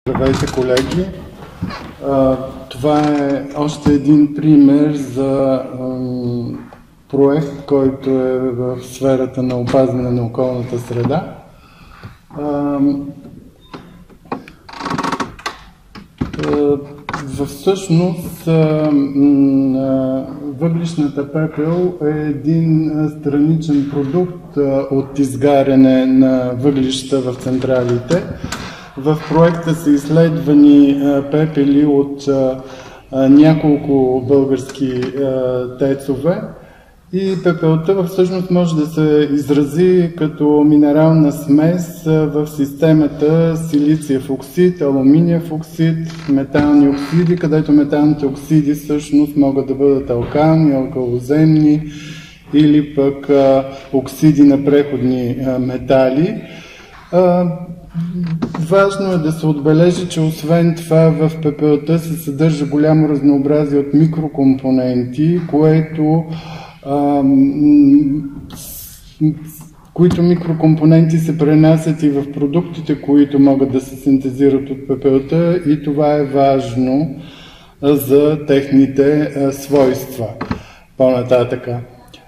Здравейте, колеги! Това е още един пример за проект, който е в сферата на опазване на околната среда. Всъщност, въглищната пепел е един страничен продукт от изгаряне на въглища в централите. В проекта са изследвани пепели от няколко български тецове и пепелта всъщност може да се изрази като минерална смес в системата силициев оксид, алуминиев оксид, метални оксиди, където металните оксиди всъщност могат да бъдат алкални, алкалоземни или пък оксиди на преходни метали. Важно е да се отбележи, че освен това в пепелта се съдържа голямо разнообразие от микрокомпоненти, които микрокомпоненти се пренасят и в продуктите, които могат да се синтезират от пепелта, и това е важно за техните свойства по-нататъка.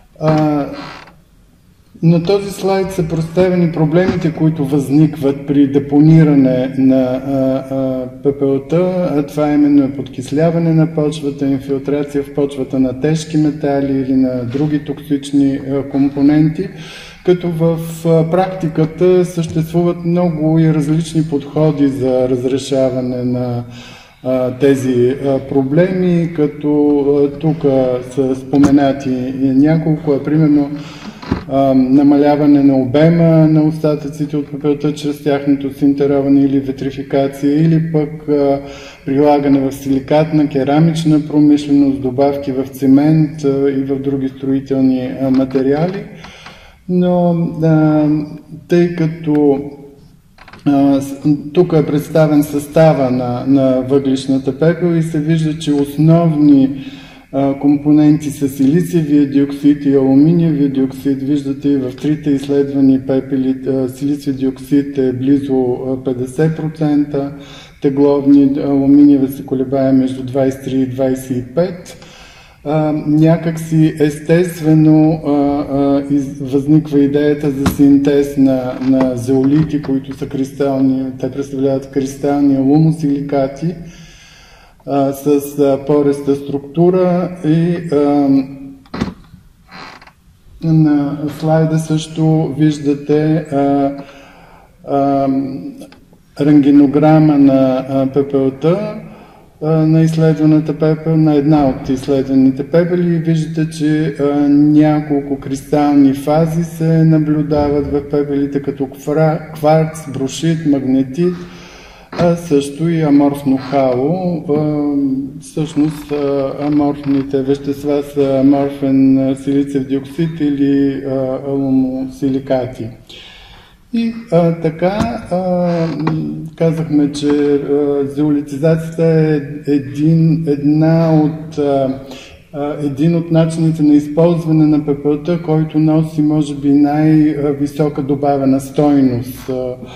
На този слайд са представени проблемите, които възникват при депониране на пепелта. Това именно е подкисляване на почвата, инфилтрация в почвата на тежки метали или на други токсични компоненти, като в практиката съществуват много и различни подходи за разрешаване на тези проблеми, като тук са споменати няколко, примерно намаляване на обема на остатъците от пепелта чрез тяхното синтероване или ветрификация, или пък прилагане в силикатна, керамична промишленост, добавки в цемент и в други строителни материали. Но тъй като тук е представен състава на въглищната пепел и се вижда, че основни компоненти са силициевия диоксид и алуминиевия диоксид. Виждате и в трите изследвани пепели силициев диоксид е близо 50%, тегловни, алуминиева се колебае между 23 и 25%. Някакси естествено възниква идеята за синтез на зеолити, които са кристални, те представляват кристални алумосиликати с пореста структура, и на слайда също виждате рентгенограма на пепелта, на изследваната пепел, на една от изследваните пепели, и виждате, че няколко кристални фази се наблюдават в пепелите, като кварц, брушит, магнетит, също и аморфно хало. Всъщност аморфните вещества са аморфен силициев диоксид или алумосиликати. И така, казахме, че зеолитизацията е един от начините на използване на пепелта, който носи, може би, най-висока добавена стойност.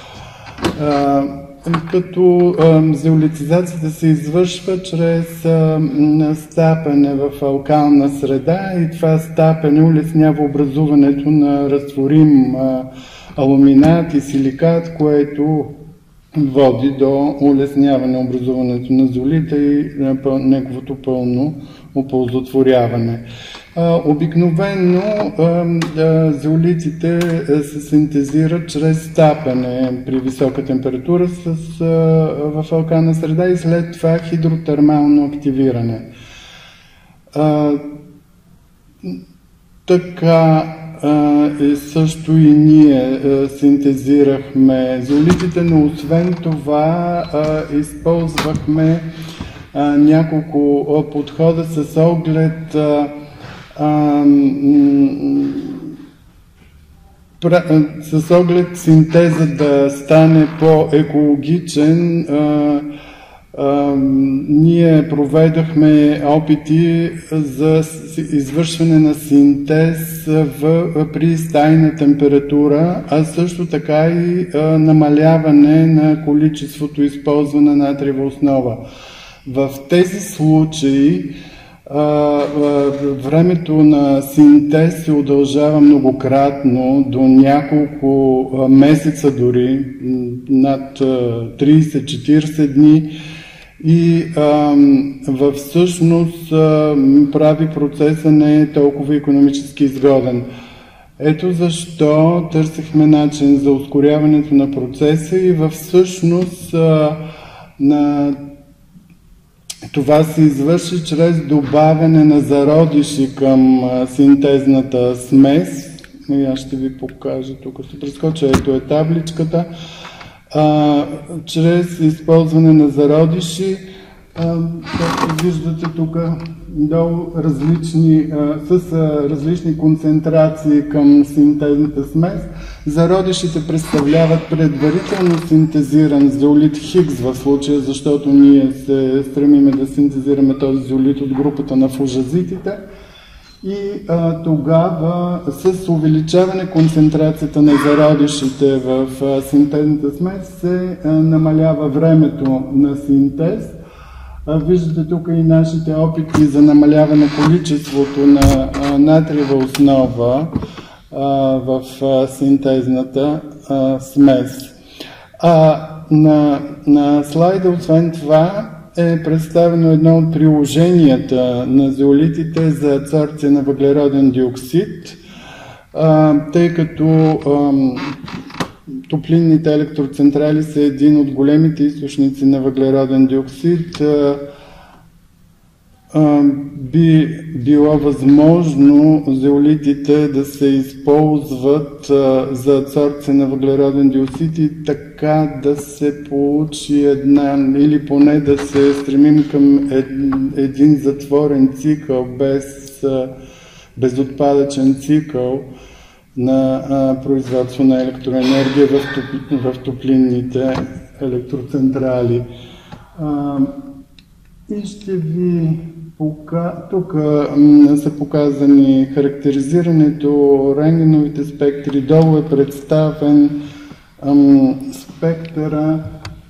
Като зеолитизацията се извършва чрез стапане в алкална среда, и това стапане улеснява образуването на разтворим алуминат и силикат, което води до улесняване образуването на зеолита и неговото пълно оползотворяване. Обикновено зеолитите се синтезират чрез стапане при висока температура в алкална среда и след това хидротермално активиране. Така също и ние синтезирахме зеолитите, но освен това използвахме няколко подхода с оглед синтеза да стане по-екологичен. ние проведохме опити за извършване на синтез при стайна температура, а също така и намаляване на количеството използвана натриева основа. В тези случаи времето на синтез се удължава многократно, до няколко месеца дори, над 30-40 дни, и всъщност прави процеса не е толкова икономически изгоден. Ето защо търсихме начин за ускоряването на процеса и всъщност това се извърши чрез добавяне на зародиши към синтезната смес. И аз ще ви покажа, тук ще прескоча, ето е табличката. Чрез използване на зародиши, както виждате тук долу, с различни концентрации към синтезната смес. Зародишите представляват предварително синтезиран зеолит Хигс в случая, защото ние се стремиме да синтезираме този зеолит от групата на фужазитите. И тогава с увеличаване концентрацията на зародишите в синтезната смес се намалява времето на синтез. Виждате тук и нашите опити за намаляване количеството на натриева основа в синтезната смес. На слайда, освен това, е представено едно от приложенията на зеолитите за адсорбция на въглероден диоксид, тъй като топлинните електроцентрали са един от големите източници на въглероден диоксид. Би било възможно зеолитите да се използват за адсорбция на въглероден диоксид и така да се получи или поне да се стремим към един затворен цикъл, безотпадъчен цикъл на производство на електроенергия в топлинните електроцентрали. И ще ви тук са показани характеризирането, рентгеновите спектри, долу е представен спектъра,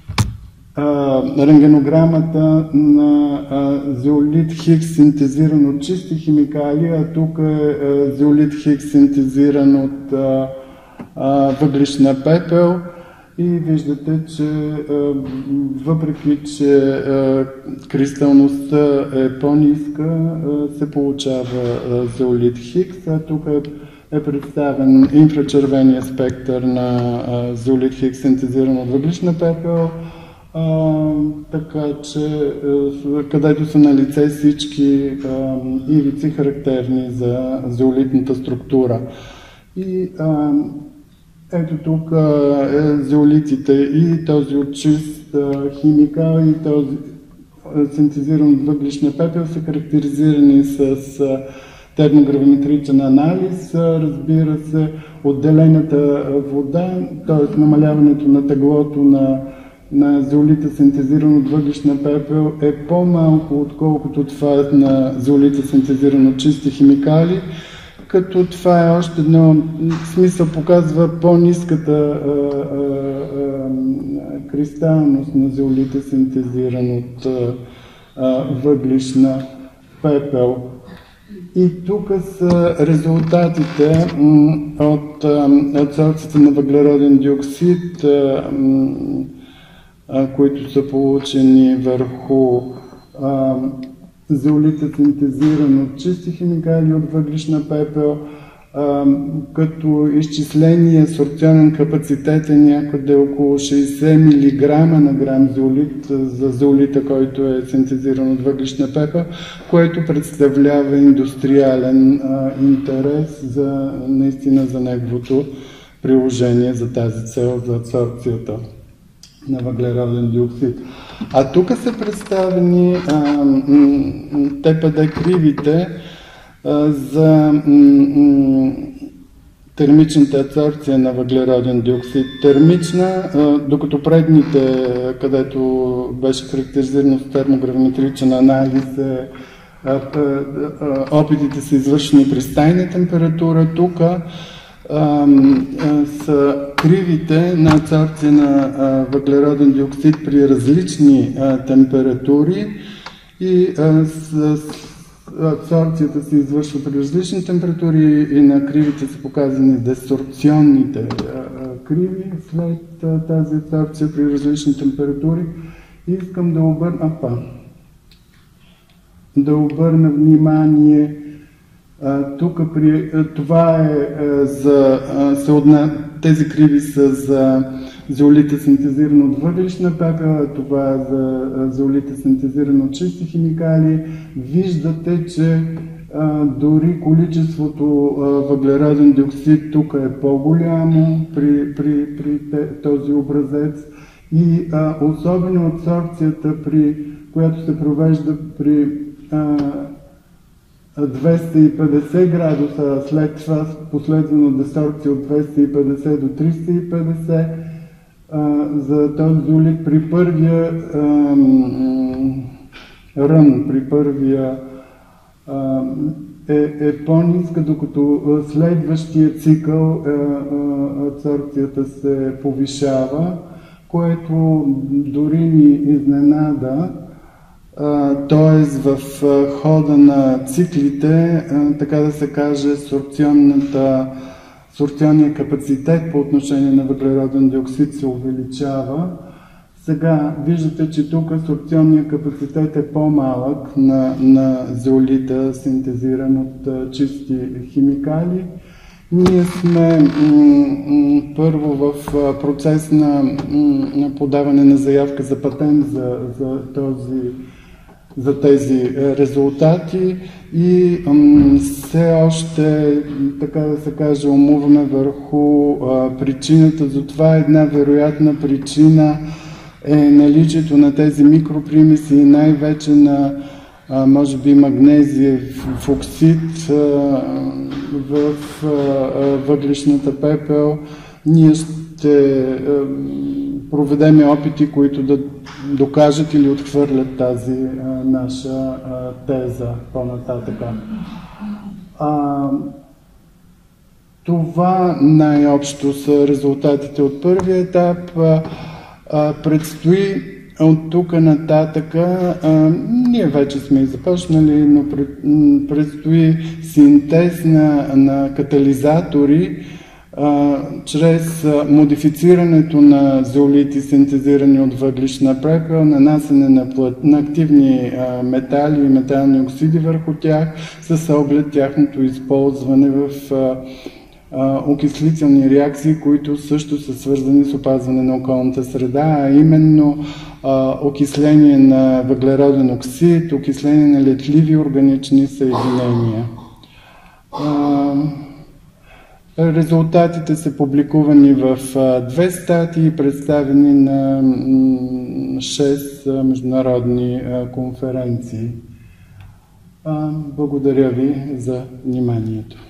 рентгенограмата на зеолит Хигс синтезиран от чисти химикали, а тук е зеолит Хигс синтезиран от въглищна пепел. И виждате, че въпреки, че кристалността е по-ниска, се получава зеолит Хигс. Тук е представен инфрачервения спектър на зеолит Хигс, синтезиран от въглищна пепел, така че където са на лице всички ивици, характерни за зеолитната структура. И ето тук зеолитите и този от чист химикал и този синтезиран от въглищна пепел са характеризирани с термогравиметричен анализ. Разбира се, отделената вода, т.е. намаляването на теглото на зеолита синтезиран от въглищна пепел е по-малко, отколкото това на зеолита синтезиран от чисти химикали, като това е още едно смисъл, показва по-ниската кристалност на зеолита, синтезиран от въглищна пепел. И тук са резултатите от адсорбцията на въглероден диоксид, които са получени върху зеолита, синтезиран от чисти химикали от въглищна пепел, като изчисление абсорбционен капацитет е някъде около 60 мг на грам зеолит за зеолита, който е синтезиран от въглищна пепел, което представлява индустриален интерес наистина за неговото приложение за тази цел, за абсорбцията на въглероден диоксид. А тук са представени ТПД кривите за термичната адсорбция на въглероден диоксид. Термична, докато предните, където беше характеризирано с термогравиметричен анализ, опитите са извършени при стайна температура. Тук са кривите на адсорбция на въглероден диоксид при различни температури и адсорбцията се извършва при различни температури и на кривите са показани десорбционните криви след тази адсорбция при различни температури. Искам да обърна внимание. Тук това тези криви са за зеолита синтезиран от въглищна пепел, това е за зеолита синтезиран от чисти химикали. Виждате, че дори количеството въглероден диоксид тук е по-голямо при този образец и особено адсорбцията, която се провежда при 250 градуса, след това последвано десорбция от 250 до 350 за този зеолит при първия рън, при първия е по-ниска, докато следващия цикъл адсорбцията се повишава, което дори ни изненада. Т.е. в хода на циклите, така да се каже, сорбционният капацитет по отношение на въглероден диоксид се увеличава. Сега виждате, че тук сорбционният капацитет е по-малък на зеолита, синтезиран от чисти химикали. Ние сме първо в процес на подаване на заявка за патент за тези резултати и все още, така да се каже, умуваме върху причината. За това една вероятна причина е наличието на тези микропримеси и най-вече на може би магнезиев оксид в въглищната пепел. Ние ще проведем опити, които да докажат или отхвърлят тази наша теза по-нататъка. Това най-общо са резултатите от първия етап. Предстои от тук нататъка, ние вече сме и започнали, но предстои синтез на катализатори чрез модифицирането на зеолити, синтезирани от въглищна пепел, нанасене на активни метали и метални оксиди върху тях, с оглед тяхното използване в окислителни реакции, които също са свързани с опазване на околната среда, а именно окисление на въглероден оксид, окисление на летливи органични съединения. Резултатите са публикувани в 2 статии, представени на 6 международни конференции. Благодаря ви за вниманието.